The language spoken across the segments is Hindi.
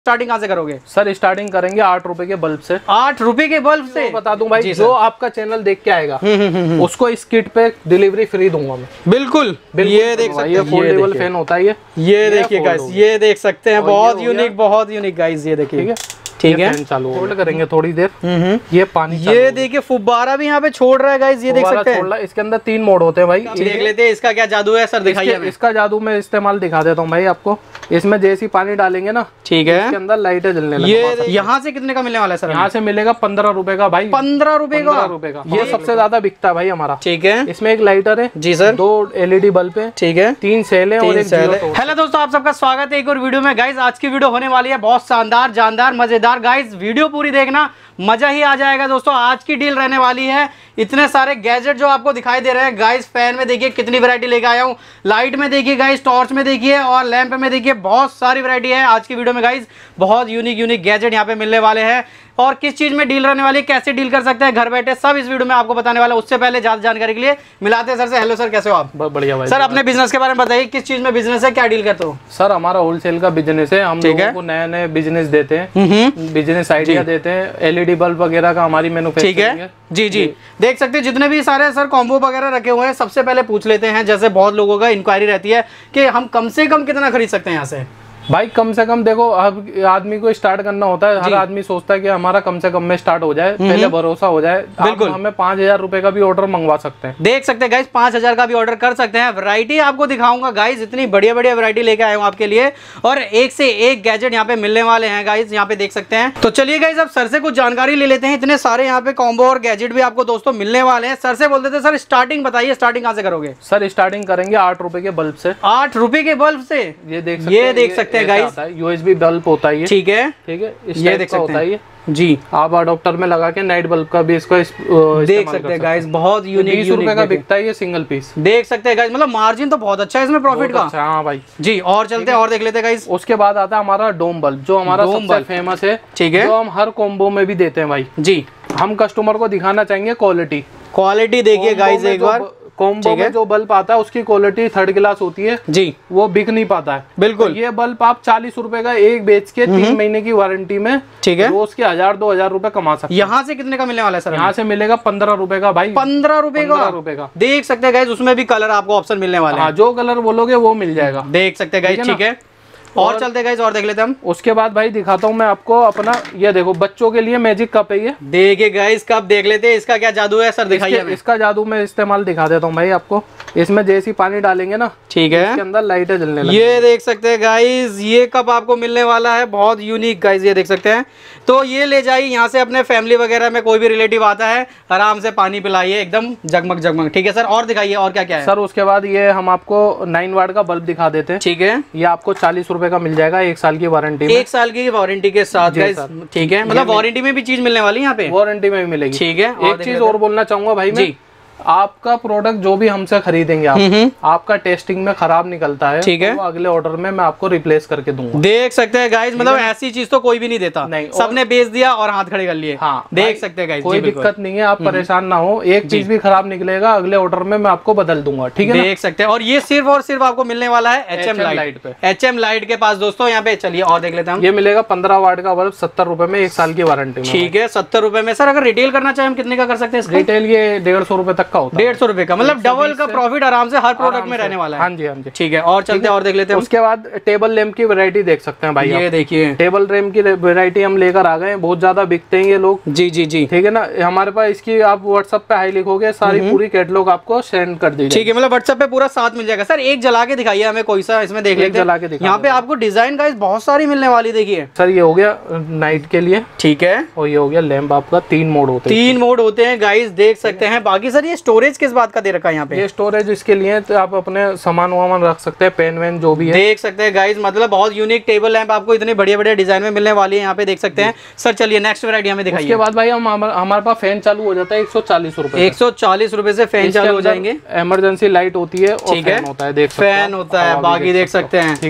स्टार्टिंग कहाँ से करोगे? सर स्टार्टिंग करेंगे 8 रुपए के बल्ब से। 8 रुपए के बल्ब से? बता दूं भाई, जो आपका चैनल देख के आएगा उसको इस किट पे डिलीवरी फ्री दूंगा मैं। बिल्कुल। ये देख सकते हैं, ये फोल्डेबल फैन होता है। ये देखिए गाइस, ये देख सकते हैं, बहुत यूनिक गाइस। ये देखिए, ठीक है, चालू होल्ड करेंगे थोड़ी देर। ये पानी, ये देखिए फुब्बारा भी यहाँ पे छोड़ रहा है गाइस, ये देख सकते हैं। इसके अंदर 3 मोड होते हैं भाई। देख लेते हैं इसका क्या जादू है सर, दिखाइए। इसका जादू मैं इस्तेमाल दिखा देता हूँ भाई आपको। इसमें जैसे पानी डालेंगे ना, ठीक है, इसके अंदर लाइटें जलने लगेंगी। ये यहाँ से कितने का मिलने वाला है सर? यहाँ से मिलेगा 15 रुपए का भाई। 15 रुपए का? ये सबसे ज्यादा बिकता है भाई हमारा। ठीक है, इसमें एक लाइटर है जी सर, 2 LED बल्ब है, ठीक है, 3 सेल है और एक सेल है। हेलो दोस्तों, आप सबका स्वागत है एक और वीडियो में। गाइस आज की वीडियो होने वाली है बहुत शानदार, जानदार, मजेदार। गाइस वीडियो पूरी देखना, मजा ही आ जाएगा दोस्तों। आज की डील रहने वाली है, इतने सारे गैजेट जो आपको दिखाई दे रहे हैं गाइस। फैन में देखिए कितनी वैरायटी लेके आया हूँ, लाइट में देखिए गाइस, टॉर्च में देखिए और लैंप में देखिए, बहुत सारी वैरायटी है आज की वीडियो में गाइस। बहुत यूनिक गैजेट यहाँ पे मिलने वाले हैं और किस चीज में डील रहने वाली है, कैसे डील कर सकते हैं घर बैठे, सब इस वीडियो में आपको बताने वाला है। उससे पहले ज्यादा जानकारी के लिए मिलाते हैं सर से। हेलो सर, कैसे हो आप? बढ़िया भाई। सर अपने बिजनेस के बारे में बताइए, किस चीज में बिजनेस है, क्या डील करते हो? सर हमारा होलसेल का बिजनेस है। हम लोगों को नए बिजनेस देते हैं, बिजनेस आइडिया देते हैं। LED बल्ब वगैरह का हमारी मैन्युफैक्चरिंग है। जी, देख सकते हैं जितने भी सारे सर कॉम्बो वगैरह रखे हुए हैं। सबसे पहले पूछ लेते हैं, जैसे बहुत लोगों का इंक्वायरी रहती है कि हम कम से कम कितना खरीद सकते हैं यहाँ से? भाई कम से कम देखो, अब आदमी को स्टार्ट करना होता है। हर आदमी सोचता है कि हमारा कम से कम में स्टार्ट हो जाए, पहले भरोसा हो जाए। बिल्कुल, हमें 5000 रुपए का भी ऑर्डर मंगवा सकते हैं। देख सकते हैं गाइस, 5000 का भी ऑर्डर कर सकते हैं। वैरायटी आपको दिखाऊंगा गाइस, इतनी बढ़िया वैरायटी लेके आया हूँ आपके लिए और एक से एक गैजेट यहाँ पे मिलने वाले हैं गाइस, यहाँ पे देख सकते हैं। तो चलिए गाइस, अब सर से कुछ जानकारी ले लेते हैं। इतने सारे यहाँ पे कॉम्बो और गैजेट भी आपको दोस्तों मिलने वाले हैं। सर से बोलते थे, सर स्टार्टिंग बताइए, स्टार्टिंग कहाँ से करोगे? सर स्टार्टिंग करेंगे 8 रुपए के बल्ब से। 8 रुपए के बल्ब से? ये देख सकते हैं गाइस, USB बल्ब होता है। ठीक है, ये देख सकते हैं जी। आप अडोप्टर में लगा के नाइट बल्ब का भी इसको देख सकते हैं गाइस, बहुत यूनिक। 20 रुपए का बिकता है ये सिंगल पीस। देख सकते हैं गाइस, मतलब मार्जिन तो बहुत अच्छा है इसमें प्रॉफिट का। हाँ भाई जी, और चलते हैं और देख लेते हैं गाइस। उसके बाद आता है हमारा डोम बल्ब, जो हमारा सबसे फेमस है, ठीक है, जो हम हर कॉम्बो में भी देते हैं भाई जी। हम कस्टमर को दिखाना चाहेंगे क्वालिटी देखिए गाइस एक बार। कॉम्बो में जो बल्ब आता है उसकी क्वालिटी 3rd क्लास होती है जी, वो बिक नहीं पाता है। बिल्कुल, ये बल्ब आप 40 रुपए का एक बेच के 3 महीने की वारंटी में, ठीक है, रोज के 1000-2000 रुपए कमा सकते हैं। यहाँ से कितने का मिलने वाला है सर? यहाँ से मिलेगा 15 रुपए का भाई। 15 रुपए का देख सकते हैं गाइस। उसमें भी कलर आपको ऑप्शन मिलने वाला है, जो कलर बोलोगे वो मिल जाएगा। देख सकते हैं गाइस, ठीक है। और चलते गाइस और देख लेते हैं हम। उसके बाद भाई दिखाता हूँ मैं आपको अपना, ये देखो बच्चों के लिए मैजिक कप है ये। देखिए गाइस, कप देख लेते हैं, इसका क्या जादू है सर, दिखाइए। इसका जादू मैं इस्तेमाल दिखा देता हूँ भाई आपको। इसमें जैसे पानी डालेंगे ना, ठीक है, इसके अंदर लाइटें जलने लगेंगी। ये देख सकते हैं गाइस, ये कप आपको मिलने वाला है, बहुत यूनिक गाइस, ये देख सकते हैं। तो ये ले जाइए यहाँ से, अपने फैमिली वगैरह में कोई भी रिलेटिव आता है, आराम से पानी पिलाइए, एकदम जगमग। ठीक है सर, और दिखाइए और क्या क्या है? सर उसके बाद ये हम आपको 9 वाट का बल्ब दिखा देते हैं, ठीक है। ये आपको 40 रुपए का मिल जाएगा, 1 साल की वारंटी में। 1 साल की वारंटी के साथ गाइस, ठीक है। मतलब वारंटी में भी चीज मिलने वाली है यहाँ पे? वारंटी में भी मिलेगी, ठीक है। एक चीज और बोलना चाहूंगा भाई मैं, आपका प्रोडक्ट जो भी हमसे खरीदेंगे आपका टेस्टिंग में खराब निकलता है, ठीक है, तो अगले ऑर्डर में मैं आपको रिप्लेस करके दूंगा। देख सकते हैं गाइस, मतलब ऐसी चीज तो कोई भी नहीं देता, नहीं, सबने बेच दिया और हाथ खड़े कर लिए। हाँ, देख सकते हैं गाइस, कोई दिक्कत नहीं है, आप परेशान ना हो। एक चीज भी खराब निकलेगा अगले ऑर्डर में मैं आपको बदल दूंगा, ठीक है। देख सकते हैं, और ये सिर्फ और सिर्फ आपको मिलने वाला है HM लाइट पे, HM लाइट के पास दोस्तों यहाँ पे। चलिए और देख लेते हैं हम। ये मिलेगा 15 वाट का बल्ब 70 रुपए में, 1 साल की वारंटी में, ठीक है। 70 रुपए में। सर अगर रिटेल करना चाहे हम कितने का कर सकते हैं? रिटेल ये 150 रुपए तक का होता है। 150 रुपए, मतलब डबल का प्रॉफिट आराम से हर प्रोडक्ट में रहने वाला है। हाँ जी, हाँ जी, ठीक है। और चलते हैं और देख लेते हैं। उसके बाद टेबल लैंप की वैरायटी देख सकते हैं भाई, ये देखिए टेबल लैंप की वैरायटी हम लेकर आ गए, बहुत ज्यादा बिकते हैं ये लोग। जी, ठीक है ना। हमारे पास इसकी आप व्हाट्सएप पे हाई लिखोगे, सारी पूरी कैटलॉग आपको सेंड कर दी, ठीक है। मतलब व्हाट्सएप पे पूरा साथ मिल जाएगा। सर एक जला के दिखाइए हमें, कोई सा इसमें देख लेते हैं। जला के दिखाइए। यहाँ पे आपको डिजाइन गाइस बहुत सारी मिलने वाली, देखिए सर। ये हो गया नाइट के लिए, ठीक है, और ये हो गया लैंप आपका। 3 मोड होते हैं, 3 मोड होते हैं गाइस, देख सकते हैं। बाकी सर ये स्टोरेज किस बात का दे रखा है यहाँ पे? ये स्टोरेज इसके लिए, तो आप अपने सामान वामान रख सकते हैं, पेन वेन जो भी है। देख सकते हैं गाइस, मतलब बहुत यूनिक टेबल लैंप आपको इतने बढ़िया डिजाइन में मिलने वाली है यहाँ पे, देख सकते हैं। सर चलिए नेक्स्ट वैरायटी हमें दिखाइए। उसके बाद भाई हमारे पास फैन चालू हो जाता है 140 रुपए। 140 रुपए से फैन चालू हो जाएंगे। इमरजेंसी लाइट होती है, ठीक है, होता है, देख फैन होता है, बाकी देख सकते हैं, ठीक है ना।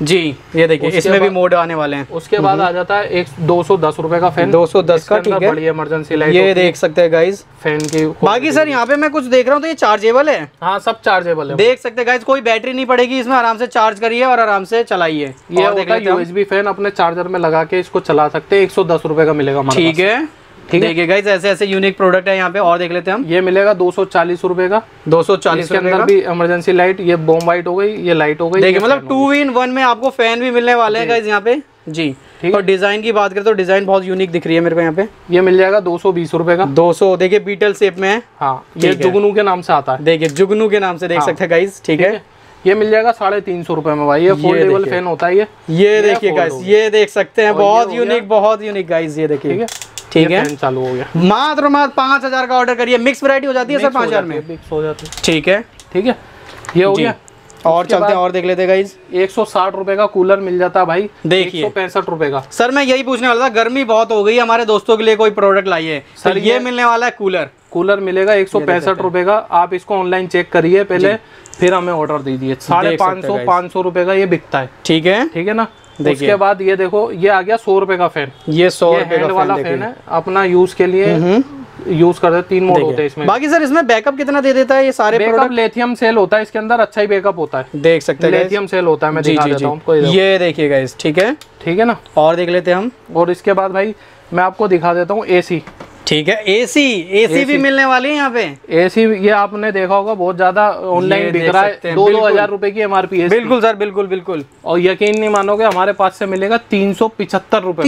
जी। ये देखिए इसमें भी मोड आने वाले हैं। उसके बाद आ जाता है 210 रुपए का फैन, 210 का, ठीक है। बड़ी इमरजेंसी लाइट, ये देख सकते हैं गाइस फैन की। बाकी सर यहाँ पे मैं कुछ देख रहा हूँ तो ये चार्जेबल है। हाँ सब चार्जेबल है, देख सकते हैं गाइस, कोई बैटरी नहीं पड़ेगी इसमें, आराम से चार्ज करिए और आराम से चलाइए। ये होता है यूएसबी फैन, अपने चार्जर में लगा के इसको चला सकते हैं। 110 रुपए का मिलेगा, ठीक है। ठीक है गाइस, ऐसे ऐसे यूनिक प्रोडक्ट है यहाँ पे। और देख लेते हैं हम। ये मिलेगा 240 रुपए का, 240 के अंदर भी इमरजेंसी लाइट, ये बॉम वाइट हो गई, ये लाइट हो गई। देखिए मतलब 2 in 1 में आपको फैन भी मिलने वाले हैं गाइस यहाँ पे जी। और डिजाइन की बात करें तो डिजाइन बहुत यूनिक दिख रही है मेरे को यहाँ पे। ये मिल जाएगा 220 रुपए का, 200। देखिए बीटल शेप में है। हाँ, ये जुगनू के नाम से आता है। देखिए जुगनू के नाम से देख सकते हैं गाइस, ठीक है। ये मिल जाएगा 350 रुपए में भाई। ये फोल्डेबल फैन होता है ये देखिए गाइस, ये देख सकते हैं, बहुत यूनिक गाइस। ये देखिए, ठीक है, चालू हो गया। मात्र 5000 का ऑर्डर करिए। मिक्स वैरायटी हो जाती है सर 5000 में, मिक्स हो जाती है, ठीक है। ठीक है, ये हो गया। और चलते हैं और देख लेते हैं गाइस। 160 रुपए का कूलर मिल जाता है भाई। देखिए 165 रुपए का। सर मैं यही पूछने वाला था, गर्मी बहुत हो गई है, हमारे दोस्तों के लिए कोई प्रोडक्ट लाइए सर। ये मिलने वाला है कूलर। कूलर मिलेगा 165 रुपए का। आप इसको ऑनलाइन चेक करिए पहले, फिर हमें ऑर्डर दीजिए। 550 रुपए का ये बिकता है, ठीक है, ठीक है ना। उसके बाद ये देखो, ये आ गया 100 रुपए का फैन। ये 100 रुपए वाला फैन है, अपना यूज के लिए यूज करते हैं। 3 मोड होते हैं इसमें। बाकी सर इसमें बैकअप कितना दे देता है ये सारे बैकअप? लिथियम सेल होता है इसके अंदर, अच्छा ही बैकअप होता है। देख सकते हैं लिथियम सेल होता है, मैं दिखा देता हूं। ये देखिए गाइस, ठीक है, ठीक है ना। और देख लेते हैं हम। और इसके बाद भाई मैं आपको दिखा देता हूँ एसी, ठीक है। एसी भी मिलने वाली है यहाँ पे। एसी ये आपने देखा होगा बहुत ज्यादा ऑनलाइन बिक रहा है, 2-2 हजार रुपए की एमआरपी है। बिल्कुल सर, बिल्कुल बिल्कुल। और यकीन नहीं मानोगे, हमारे पास से मिलेगा 375 रुपए।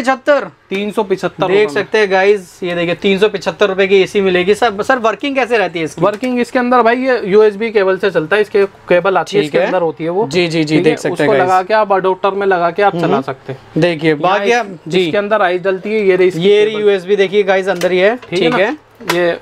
375 देख सकते हैं गाइस, ये देखिए 375 रुपए की एसी मिलेगी। सर वर्किंग कैसे रहती है इसकी? वर्किंग इसके अंदर भाई ये यूएसबी केबल से चलता है। इसके केबल आती है, इसके अंदर होती है वो। जी जी जी, देख सकते हैं। उसको लगा के आप अडोप्टर में लगा के आप चला सकते हैं। देखिए बाकी जी, इसके अंदर आइस डलती है। ये यूएसबी देखिए गाइस अंदर ही है, ठीक है। ये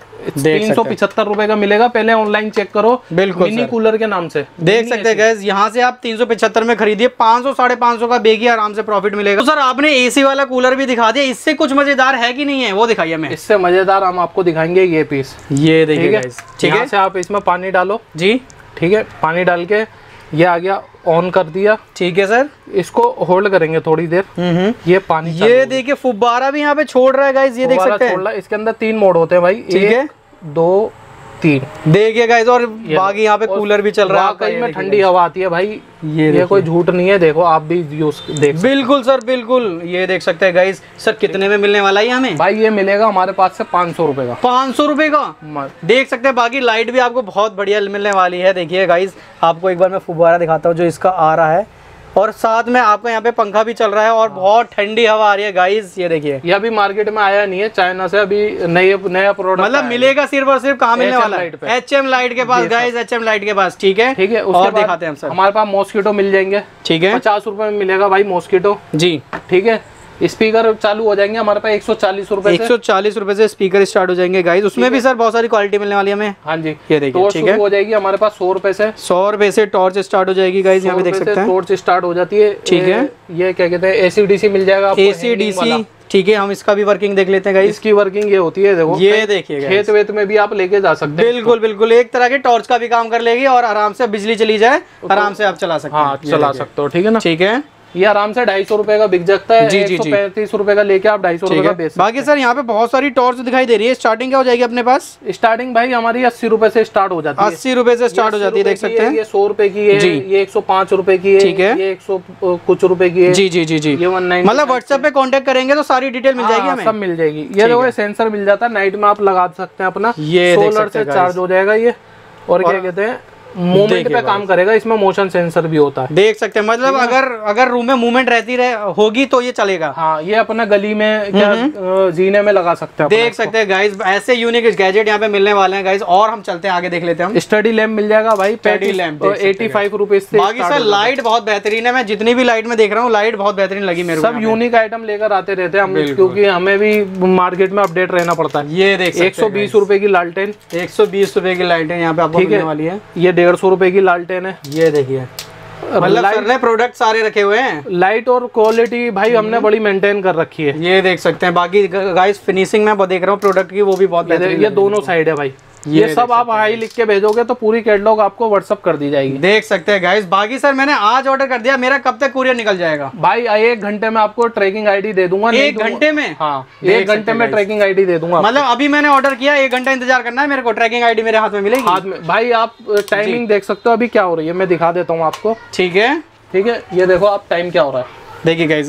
375 रुपए का मिलेगा। पहले ऑनलाइन चेक करो, बिल्कुल मिनी कूलर के नाम से देख सकते हैं गैस। यहाँ से आप 375 में खरीदिए, 500-550 का बेगी आराम से प्रॉफिट मिलेगा। तो सर आपने एसी वाला कूलर भी दिखा दिया, इससे कुछ मजेदार है कि नहीं है वो दिखाइए हमें। इससे मजेदार हम आपको दिखाएंगे ये पीस। ये देखिए गाइस, ठीक है। आप इसमें पानी डालो जी, ठीक है। पानी डाल के ये आ गया, ऑन कर दिया, ठीक है सर। इसको होल्ड करेंगे थोड़ी देर। ये पानी, ये देखिए फुब्बारा भी यहाँ पे छोड़ रहा है गाइस, ये देख सकते हैं। इसके अंदर 3 मोड होते हैं भाई, ठीक है, 2, 3 देखिए गाइस। और बाकी यहाँ पे कूलर भी चल रहा है, कहीं में ठंडी हवा आती है भाई। ये कोई झूठ नहीं है, देखो आप भी यूज देख। बिल्कुल सर, बिल्कुल। ये देख सकते हैं गाइस। सर कितने में मिलने वाला है हमें? भाई ये मिलेगा हमारे पास से 500 रुपए का। 500 रुपए का देख सकते हैं। बाकी लाइट भी आपको बहुत बढ़िया मिलने वाली है। देखिए गाइस, आपको एक बार मैं फुब्बारा दिखाता हूँ जो इसका आ रहा है, और साथ में आपको यहाँ पे पंखा भी चल रहा है और बहुत ठंडी हवा आ रही है गाइस। ये देखिए, ये अभी मार्केट में आया नहीं है, चाइना से अभी नया प्रोडक्ट मतलब मिलेगा। सिर्फ और सिर्फ कहाँ मिलने वाला है? HM लाइट के पास गाइस, HM लाइट के पास, ठीक है, ठीक है। और दिखाते हैं हम सर। हमारे पास मॉस्किटो मिल जाएंगे, ठीक है। 50 रुपए में मिलेगा भाई मॉस्किटो जी, ठीक है। स्पीकर चालू हो जाएंगे हमारे पास 140 रुपए से। 140 रुपए से स्पीकर स्टार्ट हो जाएंगे गाइस। उसमें भी सर बहुत सारी क्वालिटी मिलने वाली है हमें। हाँ जी, ये देखिए, ठीक है। हो जाएगी हमारे पास 100 रुपए से। 100 रुपए से टॉर्च स्टार्ट हो जाएगी गाइस, यहाँ पे देख सकते हैं। टॉर्च स्टार्ट हो जाती है, ठीक है। ये क्या कहते हैं, AC/DC मिल जाएगा आपको। AC/DC, ठीक है। हम इसका भी वर्किंग देख लेते हैं गाइस। इसकी वर्किंग ये होती है, देखो ये देखिए, खेत वेत में भी आप लेके जा सकते हैं। बिल्कुल बिल्कुल, एक तरह के टॉर्च का भी काम कर लेगी और आराम से बिजली चली जाए, आराम से आप चला सकते हैं। हाँ, चला सकते हो, ठीक है ना, ठीक है। ये आराम से 250 रुपए का बिक जाता है। 135 रुपए का लेके आप 250 रुपए का बेच सकते हैं। बाकी सर यहाँ पे बहुत सारी टॉर्च दिखाई दे रही है। स्टार्टिंग क्या हो जाएगी अपने पास? स्टार्टिंग भाई हमारी 80 रुपए से स्टार्ट हो जाती है। 80 रुपए से स्टार्ट हो जाती है, देख सकते हैं। ये 100 रुपए की है, ये 105 रुपए की है, ठीक है। ये 100 कुछ रुपए की है। जी जी जी जी, ये 19। मतलब व्हाट्सएप पे कांटेक्ट करेंगे तो सारी डिटेल मिल जाएगी हमें, सब मिल जाएगी। ये देखो सेंसर मिल जाता है, नाइट में आप लगा सकते हैं अपना। ये सोलर से चार्ज हो जाएगा ये। और क्या कहते हैं, मूवमेंट पे काम करेगा, इसमें मोशन सेंसर भी होता है, देख सकते हैं। मतलब अगर रूम में मूवमेंट रहती होगी तो ये चलेगा। हाँ, ये अपना गली में क्या जीने में लगा सकते हैं, देख सकते हैं गाइस। ऐसे यूनिक गैजेट यहाँ पे मिलने वाले हैं गाइस। और हम चलते हैं आगे, देख लेते हैं हम। स्टडी लैंप मिल जाएगा भाई, स्टडी लैंप 85 रुपीज से। बाकी सर लाइट बहुत बेहतरीन है, मैं जितनी भी लाइट में देख रहा हूँ लाइट बहुत बेहतरीन लगी मेरे को। सब यूनिक आइटम लेकर आते रहते हैं हम, क्योंकि हमें भी मार्केट में अपडेट रहना पड़ता है। ये देख 120 रुपए की लालटेन, 120 रुपए की लालटेन यहाँ पे आपको मिलने वाली है। ये 150 रुपए की लालटेन है, ये देखिए। मतलब सर ने प्रोडक्ट सारे रखे हुए हैं। लाइट और क्वालिटी भाई हमने बड़ी मेंटेन कर रखी है, ये देख सकते हैं। बाकी गाइस फिनिशिंग में देख रहा हूँ प्रोडक्ट की, वो भी बहुत बेहतरीन। ये दोनों साइड है भाई, ये सब आप हाई लिख के भेजोगे तो पूरी कैटलॉग आपको व्हाट्सअप कर दी जाएगी। देख सकते हैं गाइस। बाकी सर मैंने आज ऑर्डर कर दिया, मेरा कब तक कुरियर निकल जाएगा? भाई 1 घंटे में आपको ट्रैकिंग आईडी दे दूंगा। 1 घंटे में? हाँ 1 घंटे में ट्रैकिंग आईडी दे दूंगा। मतलब अभी मैंने ऑर्डर किया, 1 घंटा इंतजार करना है मेरे को, ट्रैकिंग आईडी मेरे हाथ में मिलेगी? हाथ में। भाई आप टाइमिंग देख सकते हो अभी क्या हो रही है, मैं दिखा देता हूँ आपको। ठीक है, ठीक है, ये देखो आप टाइम क्या हो रहा है, देखिए गाइस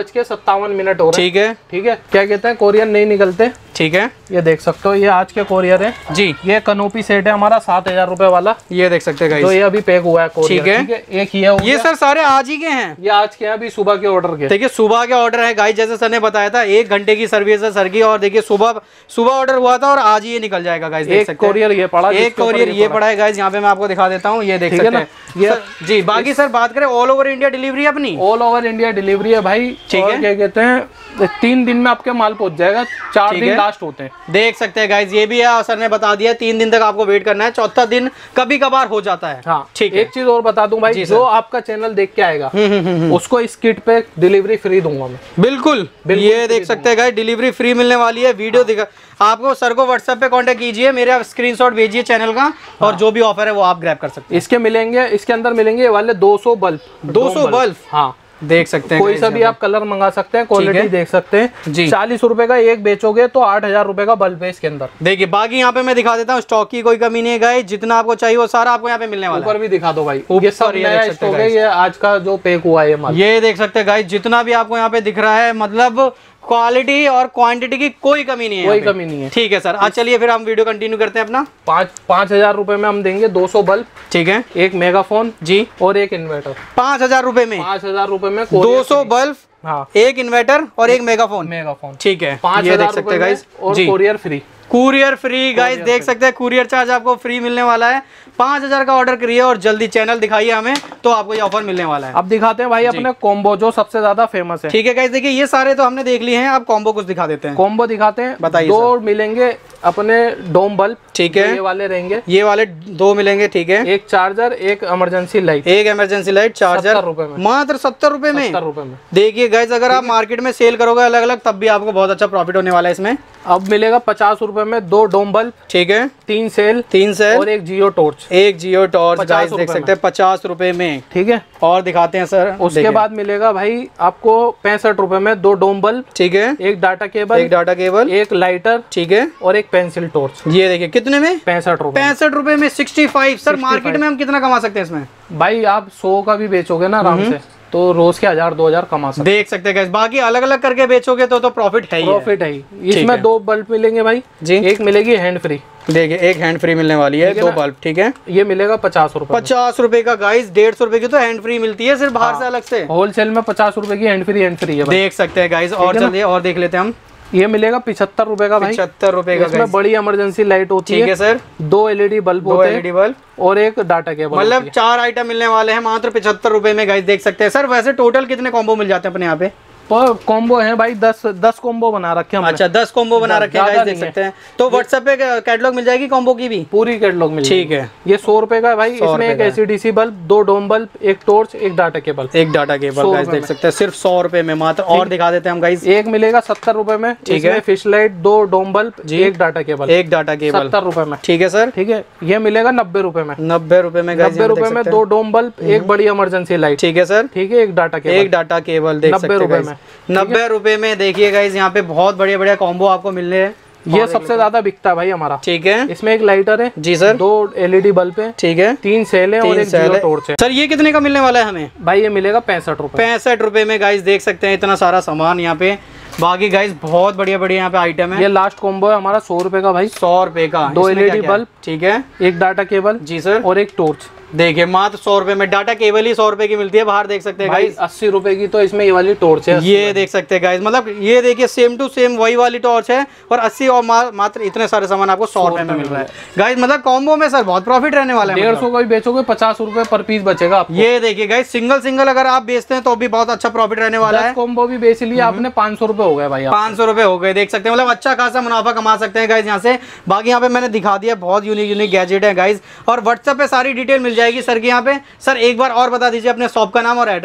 2:57 हो रहा है। ठीक है, ठीक है। क्या कहते हैं, कोरियर नहीं निकलते। ठीक है, ये देख सकते हो, ये आज के कोरियर है जी। ये कनोपी सेट है हमारा 7000 रुपए वाला, ये देख सकते हैं गाइस। तो ये अभी पैक हुआ है कोरियर। ठीक है, एक ये सर सारे आज ही के हैं? ये आज के हैं, अभी सुबह के ऑर्डर के। देखिए सुबह के ऑर्डर है गाइस, जैसे सर ने बताया था 1 घंटे की सर्विस है सर की, और देखिए सुबह ऑर्डर हुआ था और आज ही ये निकल जाएगा गाइस। देख सकते हैं कोरियर ये पड़ा, एक कोरियर ये पड़ा है गाइस, यहाँ पे मैं आपको दिखा देता हूँ, ये देख सकते हैं ये जी। बाकी सर बात करें ऑल ओवर इंडिया डिलीवरी अपनी? ऑल ओवर इंडिया डिलीवरी है भाई। ठीक है, क्या कहते हैं 3 दिन में आपके माल पहुंच जाएगा, 4 दिन लास्ट होते हैं। देख सकते हैं गाइस, ये भी है, सर ने बता दिया 3 दिन तक आपको वेट करना है, चौथा दिन कभी कभार हो जाता है। हाँ ठीक है। एक चीज और बता दूं भाई, जो आपका चैनल देख के आएगा उसको इस किट पे डिलीवरी फ्री दूंगा मैं। बिल्कुल ये देख सकते हैं गाइस, डिलीवरी फ्री मिलने वाली है। वीडियो दिखा आपको, सर को व्हाट्सएप पे कांटेक्ट कीजिए, मेरा स्क्रीनशॉट भेजिए चैनल का, और जो भी ऑफर है वो आप ग्रैब कर सकते हैं। इसके मिलेंगे, इसके अंदर मिलेंगे ये वाले 200 बल्ब। 200 बल्ब? हाँ देख सकते हैं, कोई सा भी आप कलर मंगा सकते हैं, क्वालिटी देख सकते हैं जी। 40 रुपए का एक बेचोगे तो 8000 रुपए का बल्ब है इसके अंदर। देखिए बाकी यहाँ पे मैं दिखा देता हूँ, स्टॉक की कोई कमी नहीं है गाइस, जितना आपको चाहिए वो सारा आपको यहाँ पे मिलने वाला है। ऊपर भी दिखा दो भाई, ये सब नया स्टॉक है, ये आज का जो पैक हुआ है माल। ये देख सकते हैं गाइस, जितना भी आपको यहाँ पे दिख रहा है, मतलब क्वालिटी और क्वांटिटी की कोई कमी नहीं है, कोई कमी नहीं है। ठीक है सर, आज चलिए फिर हम वीडियो कंटिन्यू करते हैं अपना। 5000 रुपए में हम देंगे 200 बल्ब। ठीक है, एक मेगाफोन जी और एक इन्वर्टर। 5000 रुपए में? 5000 रुपए में 200 बल्ब, हाँ, एक इन्वर्टर और एक मेगाफोन। ठीक है, 5000 देख सकते हैं गाइस, और courier free. Courier free guys, देख सकते हैं कुरियर चार्ज आपको फ्री मिलने वाला है। 5000 का ऑर्डर करिए और जल्दी चैनल दिखाइए हमें, तो आपको ये ऑफर मिलने वाला है। अब दिखाते हैं भाई अपने कॉम्बो जो सबसे ज्यादा फेमस है। ठीक है गाइस, देखिए ये सारे तो हमने देख लिए हैं, अब कॉम्बो कुछ दिखा देते हैं। कॉम्बो दिखाते हैं, बताइए। 2 मिलेंगे अपने डोम बल्ब। ठीक है, ये वाले रहेंगे, ये वाले 2 मिलेंगे। ठीक है, एक चार्जर, एक इमरजेंसी लाइट। एक इमरजेंसी लाइट, चार्जर 70 रुपए में, मात्र 70 रुपए में। 70 रुपए में। देखिए गाइस, अगर आप मार्केट में सेल करोगे अलग अलग, तब भी आपको बहुत अच्छा प्रॉफिट होने वाला है इसमें। अब मिलेगा 50 रुपए में 2 डोम बल्ब। ठीक है, 3 सेल और एक जियो टॉर्च। एक जियो टॉर्च गाइस, देख सकते हैं 50 रुपए में। ठीक है, और दिखाते हैं सर। उसके बाद मिलेगा भाई आपको 65 रुपए में 2 डोम बल्ब। ठीक है, एक डाटा केबल, एक लाइटर। ठीक है, और एक पेंसिल टॉर्च। ये देखिए कितने में? 65 रुपए। 65 रुपए में 65। सर मार्केट में हम कितना कमा सकते हैं इसमें? भाई आप 100 का भी बेचोगे ना आराम से, तो रोज के 1000-2000 कमा सकते। देख सकते हैं, बाकी अलग अलग करके बेचोगे तो प्रॉफिट है ही। प्रॉफिट है। इसमें 2 बल्ब मिलेंगे भाई जी, एक मिलेगी हैंड फ्री। देखिए एक हैंड फ्री मिलने वाली है, 2 बल्ब। ठीक है, ये मिलेगा 50 रुपए। 50 रुपए का गाइस, 150 रुपए की तो हैंड फ्री मिलती है सिर्फ बाहर से अलग से। होलसेल में 50 रुपए की हैंड फ्री है। देख सकते हैं गाइस, और चलिए और देख लेते हैं हम। ये मिलेगा 75 रुपए का भाई। 75 रुपए का। इसमें बड़ी इमरजेंसी लाइट होती है। ठीक है सर, 2 LED बल्ब होते हैं और एक डाटा केबल, मतलब 4 आइटम मिलने वाले हैं मात्र 75 रुपए में गाइस, देख सकते हैं। सर वैसे टोटल कितने कॉम्बो मिल जाते हैं अपने यहाँ पे? कॉम्बो है भाई 10 कॉम्बो बना रखे हैं। अच्छा 10 कॉम्बो बना रखे हैं, देख सकते हैं। तो व्हाट्सएप पे कैटलॉग मिल जाएगी कॉम्बो की भी, पूरी कैटलॉग मिल जाएगी। ठीक है, ये 100 रुपए का है भाई। इसमें एक ACDC बल्ब, 2 डोम बल्ब, एक टॉर्च, एक डाटा केबल। गाइस देख सकते हैं सिर्फ 100 रुपए में मात्र। और दिखा देते हैं हम गाइस। एक मिलेगा 70 रुपए में। ठीक है, फिश लाइट, 2 डोम बल्ब, एक डाटा केबल। 70 रुपए में। ठीक है सर, ठीक है। ये मिलेगा 90 रुपए में। 90 रुपए में 90 रुपए में 2 डोम बल्ब, एक बड़ी इमरजेंसी लाइट। ठीक है सर, ठीक है, एक डाटा केबल। देख सकते हैं 90 रुपए में। देखिए गाइस यहाँ पे बहुत बढ़िया कॉम्बो आपको मिल रहे हैं। ये सबसे ज्यादा बिकता है भाई हमारा। ठीक है, इसमें एक लाइटर है जी सर, 2 LED बल्ब है। ठीक है, 3 सेल है और एक जियो टॉर्च है। सर ये कितने का मिलने वाला है हमें? भाई ये मिलेगा 65 रुपए। 65 रुपए में गाइस, देख सकते हैं इतना सारा सामान यहाँ पे। बाकी गाइस बहुत बढ़िया यहाँ पे आइटम है। ये लास्ट कॉम्बो है हमारा 100 रुपए का भाई। 100 रुपए का। 2 LED बल्ब। ठीक है, एक डाटा केबल। जी सर, और एक टॉर्च। देखिए मात्र 100 रुपए में डाटा केबल ही 100 रुपए की मिलती है बाहर, देख सकते हैं गाइस। 80 रुपए की तो इसमें ये वाली टॉर्च है। ये देख सकते हैं गाइस, मतलब ये देखिए सेम टू सेम वही वाली टॉर्च है, और 80 और मात्र इतने सारे सामान आपको 100 रुपए में मिल रहा है गाइस। मतलब कॉम्बो में सर बहुत प्रॉफिट रहने वाला है। 150 का भी बेचोगे 50 रुपए पर पीस बचेगा आपको। ये देखिए गाइस, सिंगल अगर आप बेचते हैं तो भी बहुत अच्छा प्रॉफिट रहने वाला है। कॉम्बो भी बेच लिया आपने, 500 रुपए हो गए भाई। 500 रुपए हो गए, देख सकते हैं। मतलब अच्छा खासा मुनाफा कमा सकते हैं गाइस यहाँ से। बाकी यहाँ पे मैंने दिखा दिया, बहुत यूनिक गैजेट है गाइस, और व्हाट्सएप पे सारी डिटेल मिल जाएगी सर की यहाँ पे। सर एक बार और बता दीजिए अपने शॉप का नाम और एड्रेस।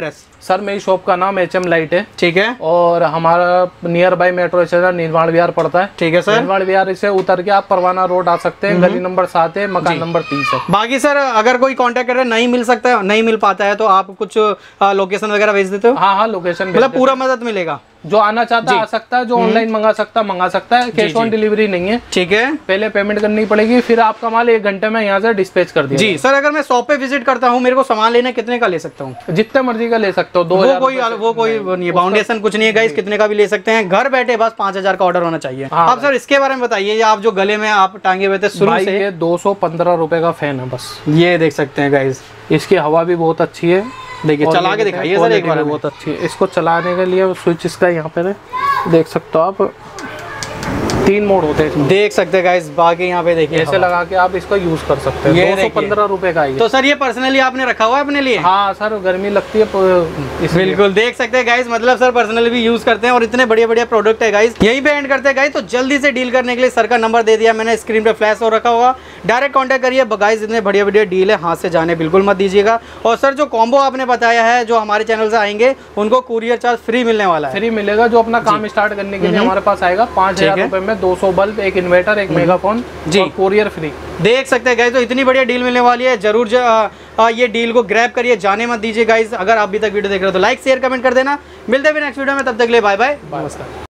सर मेरी शॉप का नाम HM लाइट है। ठीक है। और हमारा नियर बाई मेट्रो स्टेशन निर्माण विहार पड़ता है। ठीक है सर। निर्माण विहार से उतर के आप परवाना रोड आ सकते हैं, गली नंबर 7 है, मकान नंबर 30 है। बाकी सर अगर कोई कांटेक्ट करे नहीं मिल सकता है, नहीं मिल पाता है, तो आप कुछ लोकेशन वगैरह भेज देते हो? हाँ लोकेशन, मतलब पूरा मदद मिलेगा। जो आना चाहता है आ सकता है, जो ऑनलाइन मंगा सकता है। कैश ऑन डिलीवरी नहीं है। ठीक है। पहले पेमेंट करनी पड़ेगी, फिर आपका माल 1 घंटे में यहाँ से डिस्पैच कर दिया। जी सर, अगर मैं शॉप पे विजिट करता हूँ, मेरे को सामान लेना कितने का ले सकता हूँ? जितने मर्जी का ले सकते हो। 2000 वो कोई बाउंडेशन कुछ नहीं है गाइस, कितने का भी ले सकते हैं। घर बैठे बस 5000 का ऑर्डर होना चाहिए। आप सर इसके बारे में बताइए, आप जो गले में आप टांगे हुए थे शुरू से, 215 रुपए का फैन है बस। ये देख सकते हैं गाइस, इसकी हवा भी बहुत अच्छी है। देखिए चला के दिखाइए सर एक बार। बहुत अच्छी है। इसको चलाने के लिए स्विच इसका यहाँ पे देख सकते हो आप, 3 मोड होते हैं, देख सकते हैं गाइस। बाकी यहाँ पे देखिए ऐसे लगा के आप इसको यूज कर सकते हैं। 215 रुपए का है। तो सर ये पर्सनली आपने रखा हुआ है अपने लिए? हाँ सर, गर्मी लगती है बिल्कुल, देख सकते हैं गाइस, मतलब सर पर्सनली भी यूज करते हैं और इतने बढ़िया बढ़िया प्रोडक्ट है गाइस। यहीं पे एंड करते हैं गाइस। तो जल्दी से डील करने के लिए सर का नंबर दे दिया मैंने, स्क्रीन पे फ्लैश हो रखा होगा, डायरेक्ट कॉन्टेक्ट करिए गाइस। इतने बढ़िया बढ़िया डील है, हाथ से जाने बिल्कुल मत दीजिएगा। और सर जो कॉम्बो आपने बताया है, जो हमारे चैनल से आएंगे उनको कुरियर चार्ज फ्री मिलने वाला है। फ्री मिलेगा। जो अपना काम स्टार्ट करने के लिए हमारे पास आएगा, 5000 रुपए में 200 बल्ब, एक इन्वर्टर, एक मेगाफोन जी, कुरियर फ्री। देख सकते हैं गाइस, तो इतनी बढ़िया डील मिलने वाली है। जरूर ये डील को ग्रैब करिए, जाने मत दीजिए गाइस। अगर आप अभी तक वीडियो देख रहे हो तो लाइक शेयर कमेंट कर देना। मिलते हैं नेक्स्ट वीडियो में, तब तक के लिए बाय बाय, नमस्कार।